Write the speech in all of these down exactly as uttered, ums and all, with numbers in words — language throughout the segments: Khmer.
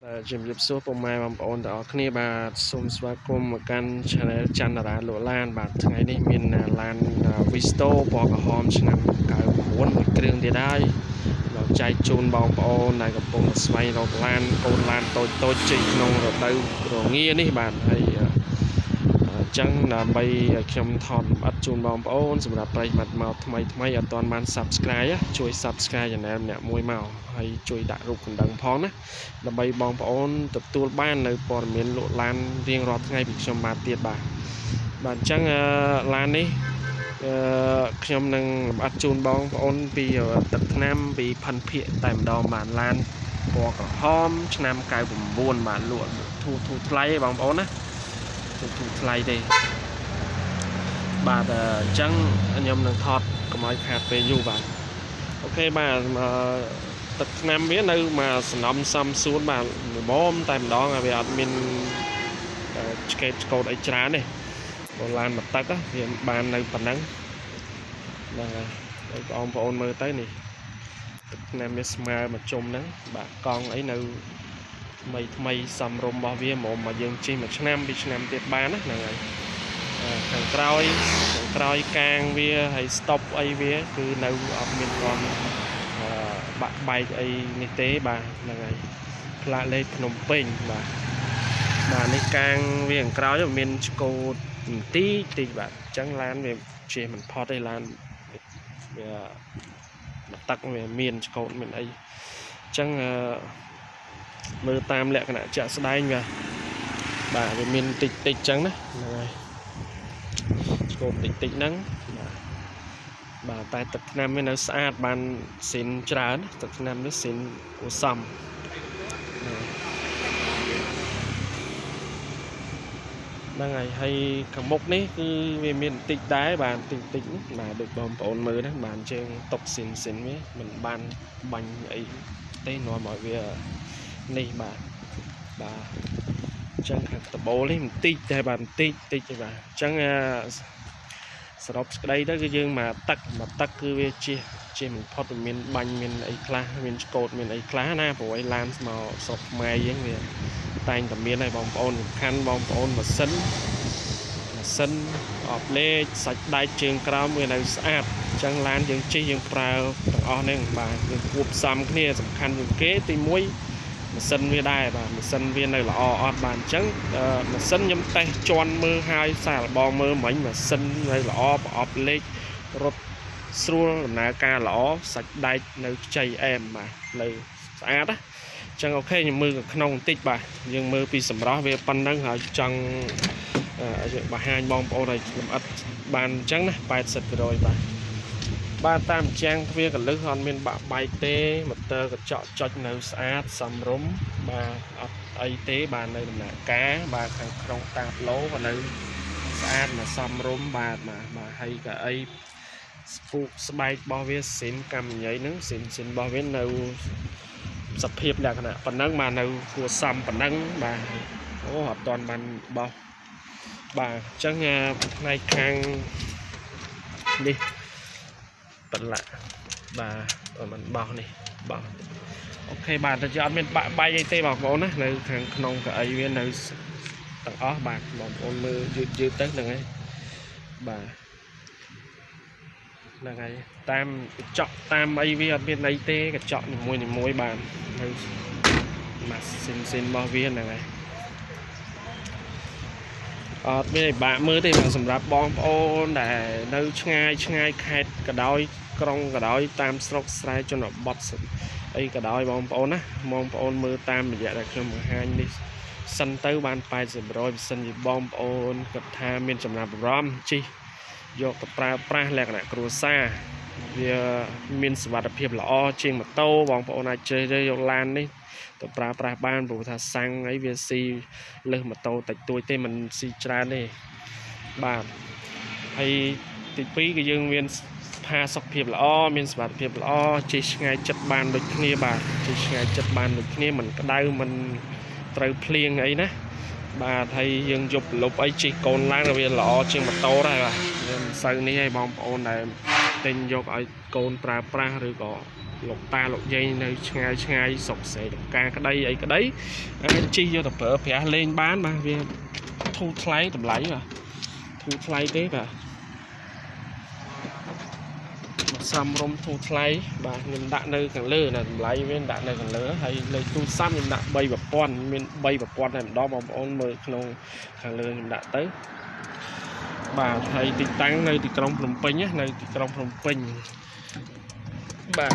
ជំរាបសួរពុកម៉ែបងប្អូនទាំងអស់គ្នាបាទសូមស្វាគមន៍មកកាន់ Channel ច័ន្ទរាលក់ឡានបាទថ្ងៃនេះមានឡាន Visto ពណ៌ក្រហមឆ្នាំកៅ៩មួយគ្រឿងទៀតហើយមកចែកជូនបងប្អូនដែលកំពុងស្វែងរកឡានកូនឡានតូចតូចជិះក្នុងរដូវរងានេះបាទហើយអញ្ចឹងដើម្បីឲ្យខ្ញុំថតលម្អិតជូនបងប្អូនសម្រាប់ប្រិយមិត្តមកថ្មីថ្មីអត់ទាន់បាន Subscribe ជួយ Subscribe Channel ម្នាក់មួយមកហើយជួយដាក់រូបកណ្ដឹងផងណាដើម្បីបងប្អូនទទួលបាននៅព័ត៌មានលក់ឡានរៀងរាល់ថ្ងៃពីខ្ញុំបាទទៀតបាទបាទអញ្ចឹងឡាននេះខ្ញុំនឹងលម្អិតជូនបងប្អូនពីទឹកថ្នាំពីផាន់ភាគតែម្ដងបាទឡានពណ៌ក្រហមឆ្នាំកៅ៩បាទលក់ធូរធូរថ្លៃបងប្អូនណាធូរធូរថ្លៃទេបាទអញ្ចឹងខ្ញុំនឹងថតកុំឲ្យខាតពេលយូរបាទអូខេបាទទឹកថ្នាំវានៅមកសំណំសំសួនបាទល្មមតែម្ដងវាអត់មានឆ្កេតឆ្កូតអីច្រើនទេបើឡានមកទឹកវាបាននៅប៉ុណ្ណឹងហ្នឹងហើយបងប្អូនមើលទៅនេះទឹកថ្នាំវាស្មើមកជុំហ្នឹងបាទកង់អីនៅថ្មីថ្មីសំរុំរបស់វាហ្មងមកយើងជិះមួយឆ្នាំពីរឆ្នាំទៀតបានណាហ្នឹងហើយខាងក្រោយខាងក្រោយកាងវាហើយស្តុបអីវាគឺនៅអត់មានគាត់បាក់បែកអីនេះទេបាទហ្នឹងហើយផ្លាកលេខភ្នំពេញបាទបាទនេះកាងវាខាងក្រោយមានឆ្កូតបន្តិចតិចបាទអញ្ចឹងឡានវាជិះមិនផុតទេឡានវាមកទឹកវាមានឆ្កូតមានអីអញ្ចឹងមើលតាមលក្ខណៈជាក់ស្ដែងបាទបាទវាមានតិចតិចអញ្ចឹងណាហ្នឹងហើយឆ្កូតតិចតិចហ្នឹងបាទតែទឹកថ្នាំវានៅស្អាតបានស៊ីនច្រើនទឹកថ្នាំនេះស៊ីនគួរសមហ្នឹងហើយហើយខាងមុខនេះគឺវាមានបន្តិចដែរបាទបន្តិចបន្តិចបាទដូចបងប្អូនមើលហ្នឹងបានជើងតុកស៊ីនស៊ីនវាមិនបានបាញ់អីទេនាំឲ្យវានេះបាទបាទអញ្ចឹងខាងដបូលនេះបន្តិចតែបាទបន្តិចតិចទេបាទអញ្ចឹងសរុបស្ដីទៅគឺយើងមកទឹកមកទឹកគឺវាជិះជិះមិនផុតមានបាញ់មានអីខ្លះមានឆ្កូតមានអីខ្លះណាព្រោះឲ្យឡានមកស្រុកខ្មែរយើងវាតែងតែមានឲ្យបងប្អូនសំខាន់បងប្អូនម៉ាស៊ីនម៉ាស៊ីនអបលេខសាច់ដែកជើងក្រោមវានៅស្អាតអញ្ចឹងឡានយើងជិះយើងប្រើទាំងអស់ហ្នឹងបាទយើងគួបផ្សំគ្នាសំខាន់ជាងគេទីមួយម៉ាស៊ីនវាដែរបាទម៉ាស៊ីនវានៅល្អអត់បាទអញ្ចឹងម៉ាស៊ីនខ្ញុំតេស្តជន់មើលហើយសាកល្បងមើលមិញម៉ាស៊ីននៅល្អប្រអប់លេខរត់ស្រួលដំណើរការល្អសាច់ដែកនៅខ្ចីអែមបាទនៅស្អាតណាអញ្ចឹងអូខេខ្ញុំមើលក្នុងបន្តិចបាទយើងមើលពីសម្រស់វាប៉ុណ្ណឹងហើយចង់បង្ហាញបងប្អូនឲ្យលម្អិតបានអញ្ចឹងណាប៉ែតសិបភាគរយបាទបាទតាមជាងទ្វារកលឹះអត់មានបាក់បែកទេម៉ូទ័រកញ្ចក់ចុចនៅស្អាតសមរម្យបាទអត់អីទេបាទនៅដំណើរការបាទខាងក្នុងតាបឡូក៏នៅស្អាតមកសមរម្យបាទបាទបាទហើយកៅអីស្ពុកស្បែករបស់វាស៊ីនកម្មញ៉ៃហ្នឹងស៊ីនស៊ីនរបស់វានៅសភាពលក្ខណៈប៉ុណ្ណឹងបាទនៅគួរសមប៉ុណ្ណឹងបាទអូអត់ទាន់បានបោះបាទអញ្ចឹងផ្នែកខាងនេះបន្លាក់បាទមិនបោះនេះបោះអូខេបាទតែអត់មានបាក់បែកអីទេបងប្អូនណានៅខាងក្នុងកៅអីវានៅទាំងអស់បាទបងប្អូនមើលយឺតយឺតទៅហ្នឹងហើយបាទហ្នឹងហើយតាមកញ្ចក់តាមអីវាអត់មានអីទេកញ្ចក់នីមួយនីមួយបាទនៅម៉ាស៊ីនស៊ីនរបស់វាហ្នឹងហើយអត់មានឲ្យបាក់មើលទេសម្រាប់បងប្អូនដែលនៅឆ្ងាយឆ្ងាយខេត្តក៏ដោយក្រុងក៏ដោយតាមស្រុកស្រែជនបទអីក៏ដោយបងប្អូនណាបងប្អូនមើលតាមរយៈដែលខ្ញុំបង្ហាញនេះសិនទៅបានប៉ែតសិបភាគរយបើសិនជាបងប្អូនគាត់ថាមានចំណាប់អារម្មណ៍ជិះយកទៅប្រើប្រាស់លក្ខណៈគ្រួសារវាមានសុវត្ថិភាពល្អជាងម៉ូតូបងប្អូនអាចជ្រើសរើសយកឡាននេះទៅប្រើប្រាស់បានព្រោះថាសាំងអីវាស៊ីលើសម៉ូតូតិចតួចទេមិនស៊ីច្រើនទេបាទហើយទីពីរគឺយើងមានផាសុខភាពល្អមានសុវត្ថិភាពល្អជិះឆ្ងាយចិត្តបានដូចគ្នាបាទជិះឆ្ងាយចិត្តបានដូចគ្នាមិនក្តៅមិនត្រូវភ្លៀងអីណាបាទហើយយើងយកប្រឡប់អីជិះកូនឡើងវាល្អជាងម៉ូតូដែរបាទយើងមិនសូវនេះឲ្យបងប្អូនដែល tên vô ở côn pra pra rồi có lục ta lục dây nơi ngay ngay sọc sẽ lục ca cái đây ấy cái đấy chi vô tập ở phía lên bán mà vì thu lấy tập lấy mà thu lấy thế cả xăm rôm thu lấy và mình đã nơi càng lơ là lấy bên đã nơi càng lỡ hay lấy tu xăm mình đã bay vào con mình bay vào con này đó bóng ôn mơ không càng lơ mình đã tới bà thầy tịch tăng nơi tịch trong Phnom Penh nhé nơi tịch trong Phnom Penh bà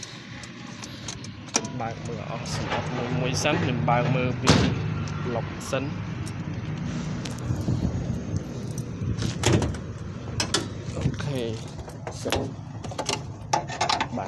bà mưa ở mùi sắn mình bà mưa bị lọc sắn ok bà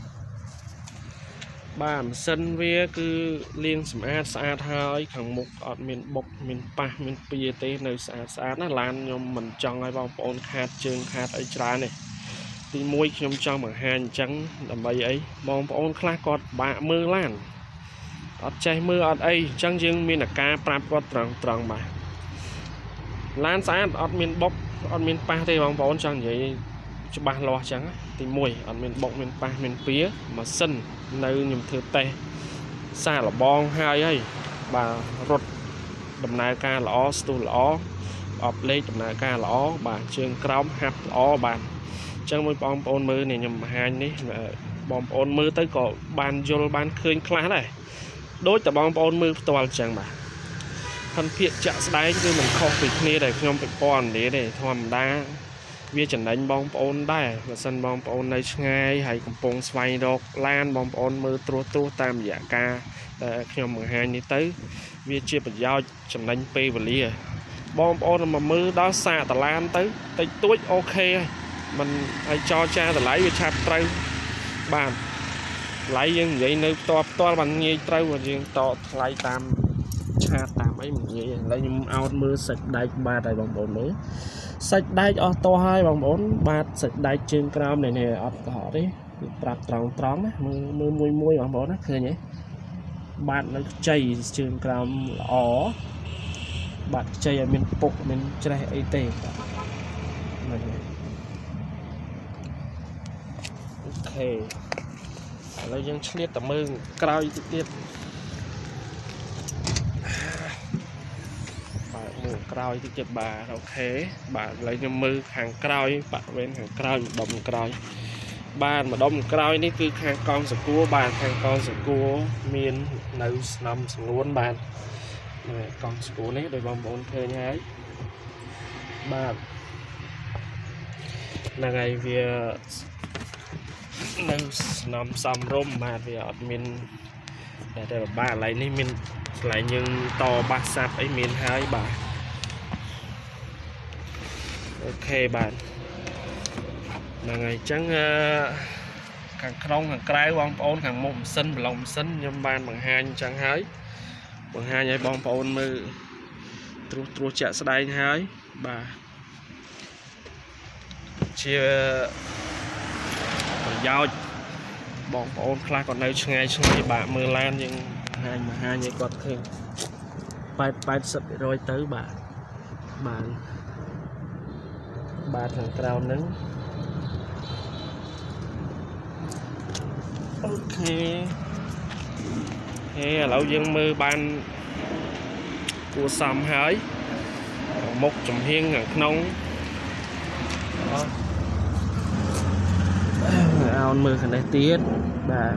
bà sân về cứ liên sầm át xa thôi thằng mục ở miền bọc miền pa miền pia tê nơi xa xa nó lan nhưng mình chọn ai bao ôn khát chương khát ấy ra này thì môi trong trong bằng hàng trắng làm bay ấy bong ôn khát còn bạ mưa lan ở trái mưa ở đây trắng dương miền là ca prap có tròn tròn mà lan xa ở miền bọc ở miền pa tê bong ôn chẳng vậy cho ba lo trắng thì mùi ở miền bọc miền pa miền pía mà sân nơi nhầm thừa tê xa là bong hai ấy bà rột đầm nai ca lõ stu lõ ọp lấy đầm nai ca lõ bà trường crom hấp lõ bàn chẳng mới bom ôn mưa này nhầm hai ní bom ôn mưa tới có bàn vô bàn khơi khá này đối tập bom ôn mưa toàn chẳng mà thân thiện chạ đáy chứ mình không bị kia để không bị còn để để thòm đá vì chẳng đánh bom ôn đây và sân bom ôn này ngay hay cùng bông xoay đọc lan bom ôn mưa trua trua tam dạ ca để nhầm mười hai ní tới vì chia bật giao chẳng đánh p và lia bom ôn mà mưa đó xa tà lan tới tới túi ok mình hãy cho cha là lấy chạp trâu bàn lấy như vậy nơi to to bằng như trâu và riêng to lấy tam cha tam ấy mình vậy lấy những ao mưa sạch đáy ba đại bằng bốn mới sạch đáy ở to hai bằng bốn ba sạch đáy trên cam này nè ở họ đấy bạc tròn tròn á mưa mưa mùi mùi bằng bốn á khơi nhé bạn nó chảy trên cam ó bạn chảy ở miền Bắc miền Tây ấy tê ok lấy dân liệt tầm mương cao tiết mùa cao tiết bà ok bà lấy cho mưa hàng cao bạn bên hàng cao đồng cao bàn mà đông caoនេះគឺខាងកងសកួរបាទខាងកងសកួរមាននៅស្នំស្ងួនបាទកងសកួរនេះដោយបងប្អូនឃើញហើយបាទថ្ងៃវានៅស្នំសំរុំបាទវាអត់មានតែតែបាទកន្លែងនេះមានកន្លែងយើងតបាសសាប់អីមានហើយបាទអូខេបាទហ្នឹងហើយអញ្ចឹងខាងក្នុងខាងក្រៅបងប្អូនខាងមុខម៉ាស៊ីនប្រឡងម៉ាស៊ីនខ្ញុំបានបង្ហាញអញ្ចឹងហើយបង្ហាញឲ្យបងប្អូនមើលត្រួសត្រាសជាក់ស្ដែងហើយបាទជាប្រយោជន៍បងប្អូនខ្លះក៏នៅឆ្ងាយឆ្ងាយបាទមើលឡានយើងបង្ហាញបង្ហាញឲ្យគាត់ឃើញប៉ែតប៉ែតសិបភាគរយទៅបាទបាទបាទខាងក្រៅហ្នឹងអូខេហេឥឡូវយើងមើលបានគួរសមហើយមុខចំហៀងខាងក្នុងអោនមើលខាងនេះទៀតបាទ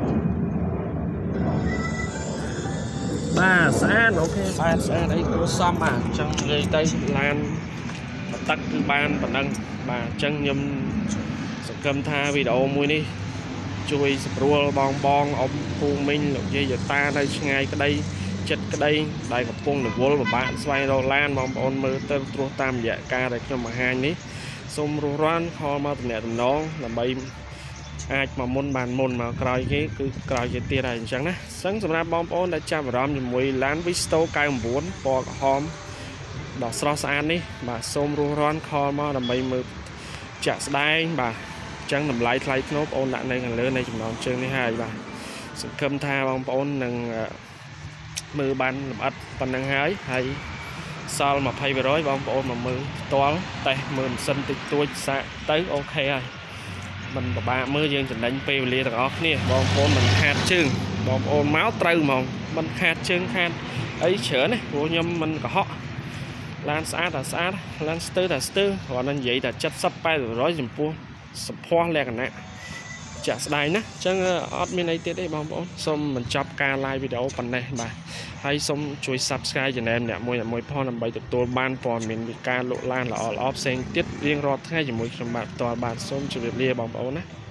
បាទស្អាតអូខេបាទស្អាតអីគួរសមបាទអញ្ចឹងនិយាយទៅឡានទឹកគឺបានប៉ុណ្ណឹងបាទអញ្ចឹងខ្ញុំសង្ឃឹមថាវីដេអូមួយនេះជួយស្រួលបងបងអ៊ំពូមីងលោកយាយយតានៅឆ្ងាយក្តីចិត្តក្តីដែលកំពុងរវល់ពិបាកស្វែងរកឡានបងប្អូនមើលទៅត្រួសតាមរយៈការដែលខ្ញុំបង្ហាញនេះសូមរស់រានខលមកតំណែងតំណងដើម្បីអាចមកមុនបានមុនមកក្រោយគេគឺក្រោយគេទៀតហើយអញ្ចឹងណាសឹងសម្រាប់បងប្អូនដែលចាប់អារម្មណ៍ជាមួយឡាន Visto きゅうสิบเก้า ពណ៌ក្រហមដ៏ស្រស់ស្អាតនេះបាទសូមរស់រានខលមកដើម្បីមើលចាក់ស្ដែងបាទចឹងតម្លៃថ្លៃធ្នូបងប្អូនដាក់នៅខាងលើនៃចំណងជើងនេះហើយបាទសង្ឃឹមថាបងប្អូននឹងមើលបានលម្អិតប៉ុណ្ណឹងហើយហើយសល់ยี่สิบភាគរយបងប្អូនមកមើលផ្ទាល់តេស្តមើលម៉ាស៊ីនតិចតួចសាកទៅអូខេហើយ mình bà ba mới dương trình đánh pê lia tầng óc nè bom ôn mình khát chừng bom ôn máu trâu mong mình khát chừng khát ấy chở này của nhâm mình có họ lan xã là xã lan tư là tư còn anh vậy là chất sắp bay rồi nói dùm pu support lẹ cả nè chả đài nè chẳng admin này tiết đấy bom ôn xong mình chop ca like video phần này bà hay xong chui subscribe cho em nè môi môi pon làm bài tậpตัวบ้านปอนmình bị ca lộ lan là all off เซ็ง tiết riêng rọtให้อยู่มวยสมบัติตัวบ้านส้มจุดเรียบอมเอานะ